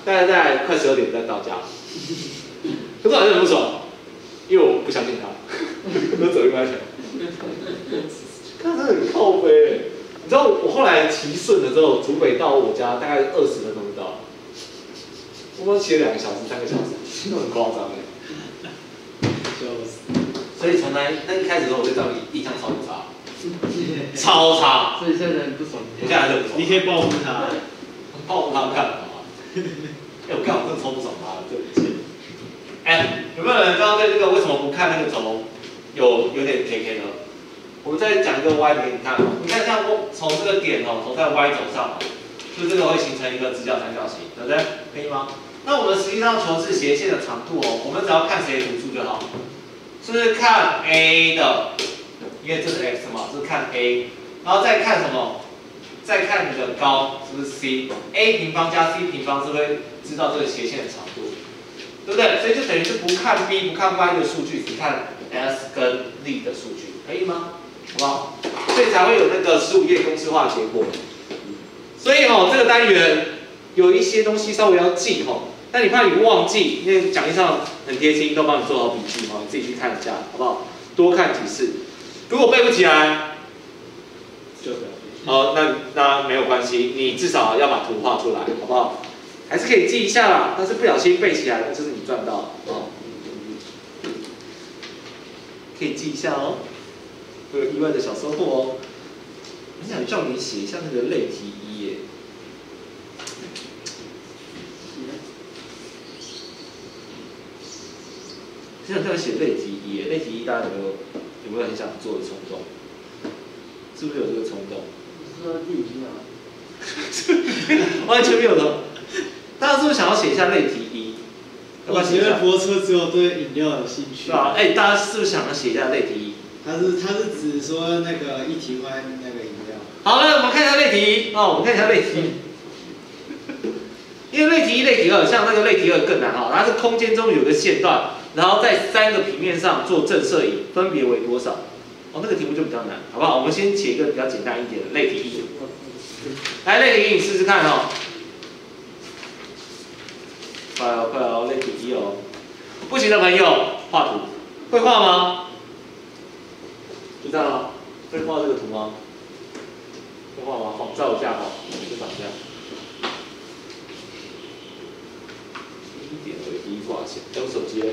大概在快十二点再到家。可是我还是很不爽，因为我不相信他，我走另外一条。他真的很靠背，你知道我后来骑顺了之后，竹北到我家大概二十分钟就到了。我们骑了两个小时、三个小时，都很夸张哎。所以从那那一开始的时候，我对张力印象超级差，超差。 所以现在不爽。 我现在还是不爽。 你可以报复他， 报复他干嘛？哎，我干，我真的超不爽他的，对不起。哎，有没有人刚刚对这个为什么不看那个轴有有点 K K 的？我们再讲一个 Y 给你看哦。你看像从这个点哦，从在 Y 轴上，就这个会形成一个直角三角形，对不对？可以吗？那我们实际上求是斜线的长度哦，我们只要看谁的图数就好。是不是看 A 的？因为这是 X 嘛，是看 A， 然后再看什么？再看你的高，是不是 C？A 平方加 C 平方是不是知道这个斜线的长度？对不对？所以就等于是不看 B 不看 Y 的数据，只看 S 跟 Z 的数据，可以吗？好不好？所以才会有那个十五页公式化结果。所以哦，这个单元有一些东西稍微要记哦。但你怕你忘记，因为讲义上很贴心，都帮你做好笔记哦，你自己去看一下，好不好？多看几次。如果背不起来， 就不要背。 哦，那那没有关系，你至少要把图画出来，好不好？还是可以记一下啦，但是不小心背起来了，就是你赚到哦。可以记一下哦，会有意外的小收获哦。我想叫你写一下那个类题一耶。现在在写类题一耶，类题一大家有没有有没有很想做的冲动？是不是有这个冲动？ 说自己听啊。 完全没有的。大家是不是想要写一下类题一？要不要写一下？ 我觉得博车只有对饮料有兴趣。 对啊，哎，大家是不是想要写一下类题一？ 他是他是指说那个一体湾那个饮料。 好了，我们看一下类题一哦，我们看一下类题一。因为类题一、类题二，像那个类题二更难哈，它是空间中有个线段，然后在三个平面上做正摄影，分别为多少？哦，那个题目就比较难，好不好？我们先写一个比较简单一点的类题一。来，类题一你试试看哦。快哦，快哦，类题一哦。不行的朋友画图，会画吗？就这样哦。会画这个图吗？会画吗？好，照一下哈，就长这样。一点为一挂线，用手机。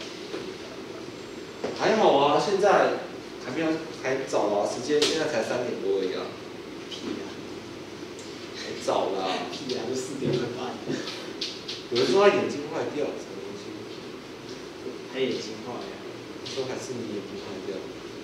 还好啊，现在还没有还早啊，时间现在才三点多而已啊。 屁啊！ 还早啦。 屁啊！就四点快半。 有人说他眼睛坏掉，什么东西？ 他眼睛坏呀？ 说还是你眼睛坏掉。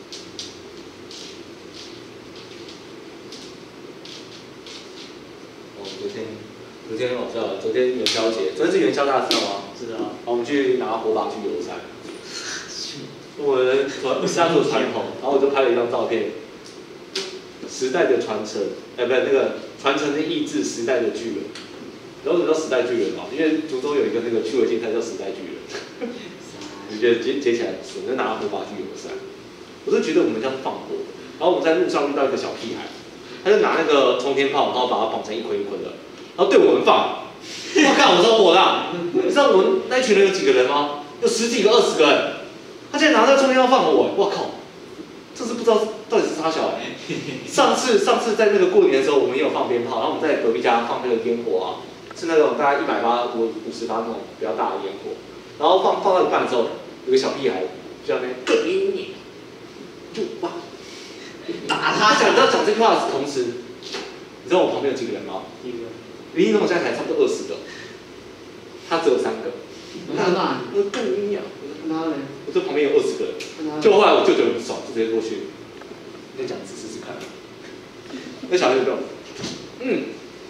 哦，昨天昨天很好笑，昨天元宵节，昨天是元宵，大家知道吗？ 知道。 好，我们去拿火把去游山。我们传家族传统，然后我就拍了一张照片，时代的传承，哎，不是那个传承的意志，时代的巨人。然后什么叫时代巨人嘛？因为竹州有一个那个趣味竞赛叫时代巨人，你觉得接接起来不错，就拿火把去游山。我就觉得我们这样放火，然后我们在路上遇到一个小屁孩，他就拿那个冲天炮，然后把它绑成一捆一捆的，然后对我们放。我看我说我啦，你知道我们那一群人有几个人吗？有十几个、二十个人。他竟然拿那个冲天炮放我，我靠！这是不知道到底是啥小孩。上次上次在那个过年的时候，我们也有放鞭炮，然后我们在隔壁家放那个烟火啊，是那种大概一百八、五五十发那种比较大的烟火。然后放放到一半的时候，有个小屁孩就在那边更阴你，就哇打他！想知道讲这句话的同时，你知道我旁边有几个人吗？ 一个。 离你那种加起来差不多二十个，他只有三个。 看到哪？ 那更阴呀！ 然后呢？ 我这旁边有二十个人，就后来我舅舅很不爽，就直接过去，再讲一次试试看。那小孩就嗯，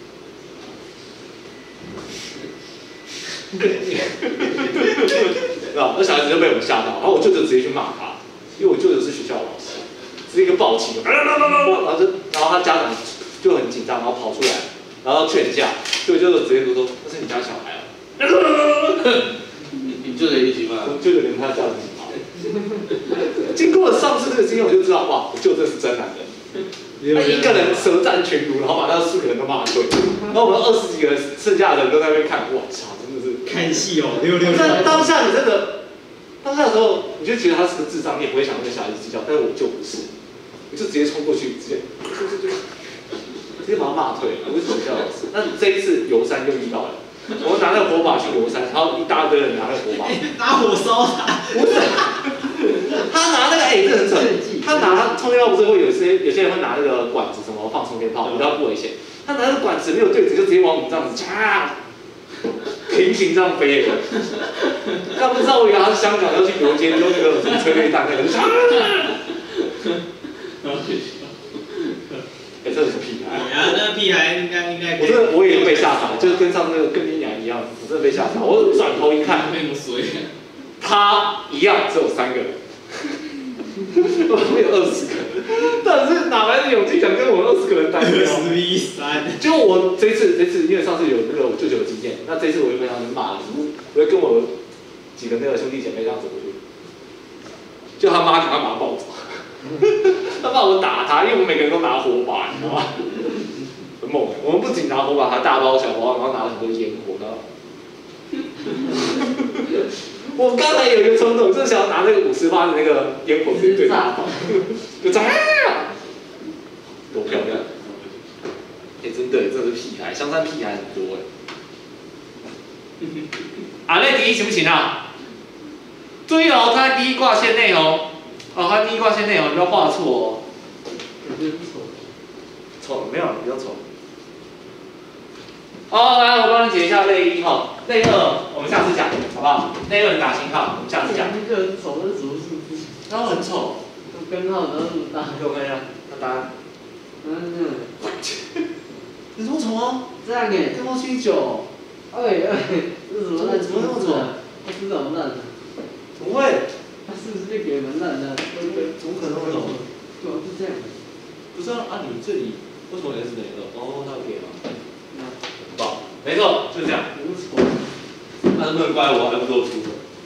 啊，那小孩子就被我们吓到，然后我舅舅直接去骂他，因为我舅舅是学校老师，直接一个暴气，然后就然后他家长就很紧张，然后跑出来，然后劝架，就舅舅直接就说那是你家小孩啊。 你你舅舅一起骂？ 我舅舅连他叫什么？经过了上次这个经验，我就知道，哇，我舅真是真男人。 他一个人舌战群儒，然后把那四个人都骂对，然后我们二十几个剩下的人都在那边看，哇操，真的是看戏哦，六六六。 但当下你真的，当下的时候你就觉得他是个智障，你也不会想跟小孩子计较，但是我就不是，我就直接冲过去，直接就就就直接把他骂退了，我就取笑老师。那这一次游山又遇到了。我拿那个火把去游山，然后一大堆人拿那个火把， 拿火烧他。 不是，他拿那个哎、欸，这很蠢。他拿充电炮不是会有些有些人会拿那个管子什么放充电炮，比较不危险。他拿那个管子没有对准，就直接往我们这样子嚓，平行这样飞。他不知道我以为他是香港要去游街，用那个什么催泪弹那个，嚓。哎、欸，这是屁孩！ 啊，那个屁孩应该应该。 我真的我也被吓傻，就是跟上那个跟你娘一样，我真的被吓傻。我转头一看， 那么水， 他一样只有三个人，我们有二十个，但是哪来的勇气想跟我们二十个人单挑？ 十 v 三。 结果我这一次这次因为上次有那个我舅舅的经验，那这一次我就跟他们骂了，我就跟我几个那个兄弟姐妹这样走过去，就他妈赶快把他抱走。他怕我打他，因为我们每个人都拿火把，你知道吗？很猛。我们不仅拿火把，还大包小包，然后拿了很多烟火，知道吗？我刚才有一个冲动，就是想要拿那个五十八的那个烟火对对他，就这样，多漂亮！哎、欸，真的，真的是屁孩，香山屁孩很多哎。啊，那第一行不行啊？注意哦，他在第一卦线内哦。哦，他第一卦线内容你不要画错哦。 我觉得不丑。 丑没有，比较丑。好，来，我帮你解一下类一哈，类二我们下次讲，好不好？类二你打星号，我们下次讲。 那个丑是什么数字？ 它很丑。 根号然后那么大。 给我看一下，那答案。 嗯。 你这么丑吗？ 这样哎。 根号七九。 哎哎，这是什么烂？ 怎么那么丑？ 它是怎么烂的？ 怎么会？ 他是不是就给蛮烂的？ 怎么可能会懂？ 对啊，是这样。 不是啊，啊你这里为什么也是哪个？哦，那给吗？很棒，没错，就是这样。 无错。 那能不能怪我？还不是我出的。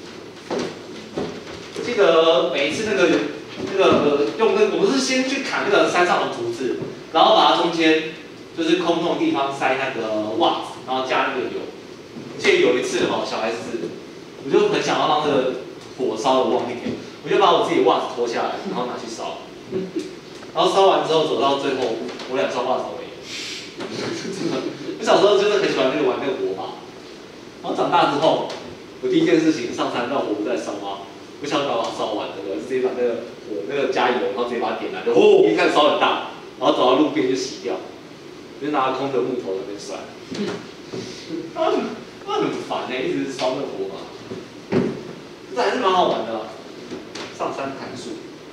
我记得每一次那个那个用那个，我们是先去砍那个山上的竹子，然后把它中间就是空洞的地方塞那个袜子，然后加那个油。我记得有一次哦，小孩子，我就很想要让那个火烧的旺一点，我就把我自己的袜子脱下来，然后拿去烧，然后烧完之后走到最后，我两双袜子都没有。真的，我小时候真的很喜欢那个玩那个火把，然后长大之后，我第一件事情上山让火不再烧吗？我想把它烧完，对不对？直接把那个我那个加油，然后直接把它点燃，就哦，一看烧很大，然后走到路边就熄掉，就拿空的木头在那边甩，啊，那很烦哎、欸，一直烧那个火把。这还是蛮好玩的、啊，上山砍树。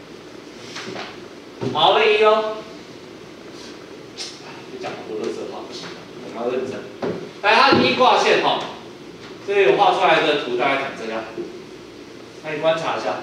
好，类一哦。就讲很多垃圾话，不行，我们要认真。来，它第一卦线哈、哦，这里我画出来的图大概长这样，那你观察一下。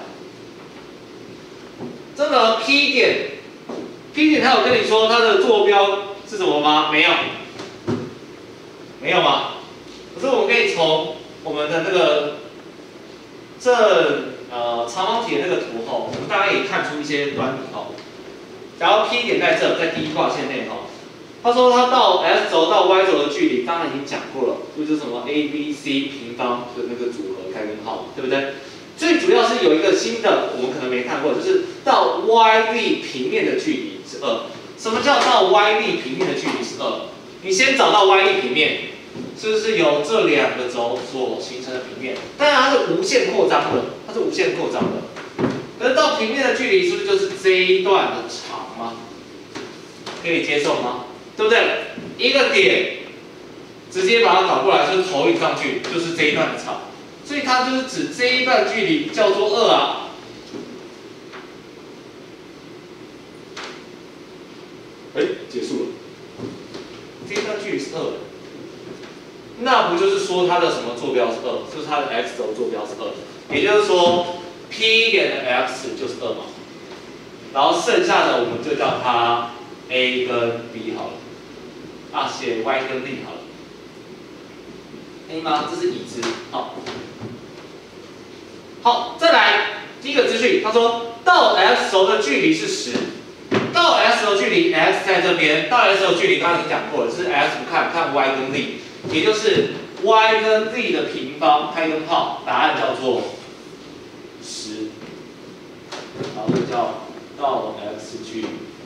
这个 P 点 ，P 点它有跟你说它的坐标是什么吗？没有，没有吗？可是我们可以从我们的那个这呃长方体的那个图哈，我们大概也看出一些端倪哈。假如 P 点在这，在第一卦线内哈，他说它到 S 轴到 Y 轴的距离，刚才已经讲过了，就是什么 A B C 平方的那个组合开根号，对不对？最主要是有一个新的，我们可能没看过，就是到 Y Z 平面的距离是二。什么叫到 Y Z 平面的距离是二？你先找到 Y Z 平面，是不是由这两个轴所形成的平面？当然它是无限扩张的，它是无限扩张的。可是到平面的距离是不是就是这一段的长吗？可以接受吗？对不对？一个点直接把它导过来，就是投影上去，就是这一段的长。所以它就是指这一段距离叫做二啊。哎，结束了。这一段距离是二，那不就是说它的什么坐标是二？就是它的 x 轴坐标是二，也就是说 P 点的 x 就是二嘛。然后剩下的我们就叫它 A 跟 B 好了，啊，写 Y 跟 Z 好了。A 吗？这是已知，好。好，再来第一个资讯，他说到 x 轴的距离是十，到 x S 轴距离 x 在这边，到 S 轴距离刚刚已经讲过了，是 x 不看，看 y 跟 z， 也就是 y 跟 z 的平方，开根号，答案叫做十。好，这叫到 x 距离。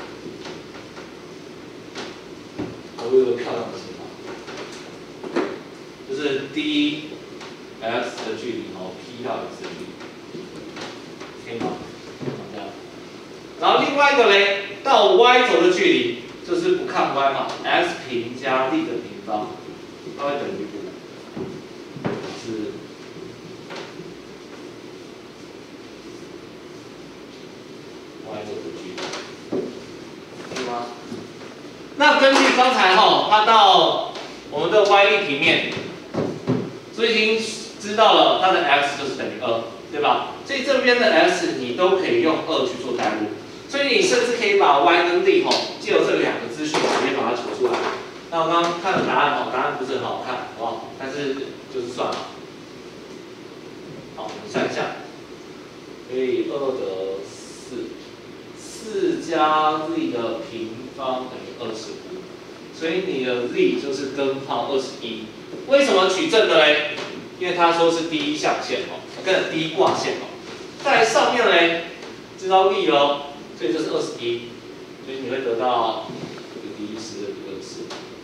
我有个漂亮的写法，就是 d x 的距离，然后 p 到 x 的距离，可以吗？这样。然后另外一个嘞，到 y 轴的距离，就是不看 y 嘛 ，x 平加 z 的平方，它会等于五，是 y 轴的距离，可以吗？那根据刚才哈，它到我们的 y 力平面，所以已经知道了它的 x 就是等于二，对吧？所以这边的 x 你都可以用二去做代入，所以你甚至可以把 y 跟 z 吼借由这两个资讯直接把它求出来。那我刚刚看的答案哦，答案不是很好看，好不好？但是就是算了。好，我们算一下，所以二的四，四加 z 的平方等于二十五，所以你的 z 就是根号二十一。为什么取正的嘞？因为他说是第一象限哦，跟第一卦线哦。在上面嘞，知道 z 咯，所以就是二十一，所以你会得到这个第一式的二十四。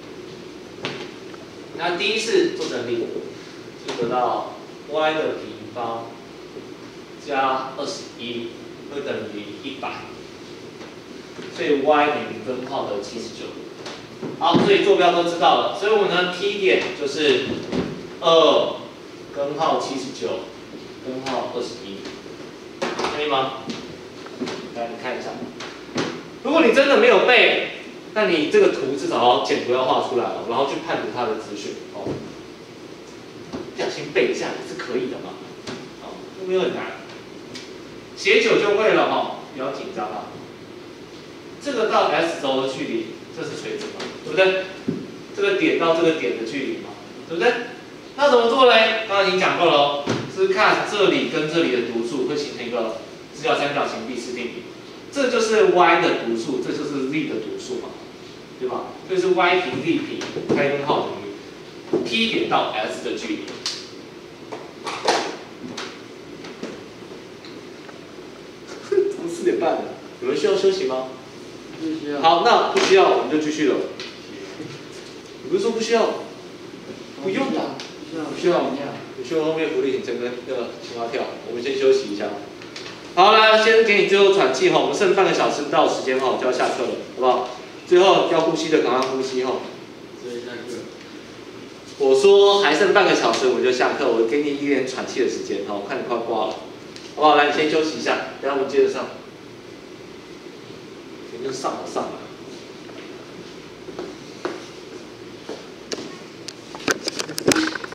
那第一式做整理，就得到 y 的平方加二十一会等于一百。所以 y 等于根号的七十九。好，所以坐标都知道了，所以我们的 P 点就是二根号七十九，根号二十一，可以吗？来，你看一下。如果你真的没有背，那你这个图至少要简图要画出来哦，然后去判读它的资讯哦。不小心背一下也是可以的嘛，哦，没有很难，写久就会了哈、哦，不要紧张啊。这个到 S 轴的距离，这是垂直嘛，对不对？这个点到这个点的距离嘛，对不对？那怎么做嘞？刚刚已经讲过了哦，是看这里跟这里的读数会形成一个直角三角形毕氏定理，这就是 y 的读数，这就是 z 的读数嘛，对吧？这是 y 平 z 平开根号等于 P 点到 S 的距离。怎么四点半了？你们需要休息吗？ 不需要。 好，那不需要，我们就继续了。你不是说不需要？不用的。 不需要。 不需要。你去后面福利挺整个那个青蛙跳，我们先休息一下。好，来，先给你最后喘气哈，我们剩半个小时到时间哈就要下课了，好不好？最后要呼吸的赶快呼吸哈。 所以下课。 我说还剩半个小时我们就下课，我给你一点喘气的时间哈，我看你快挂了，好不好？来，你先休息一下，等下我们接着上。就上了上了。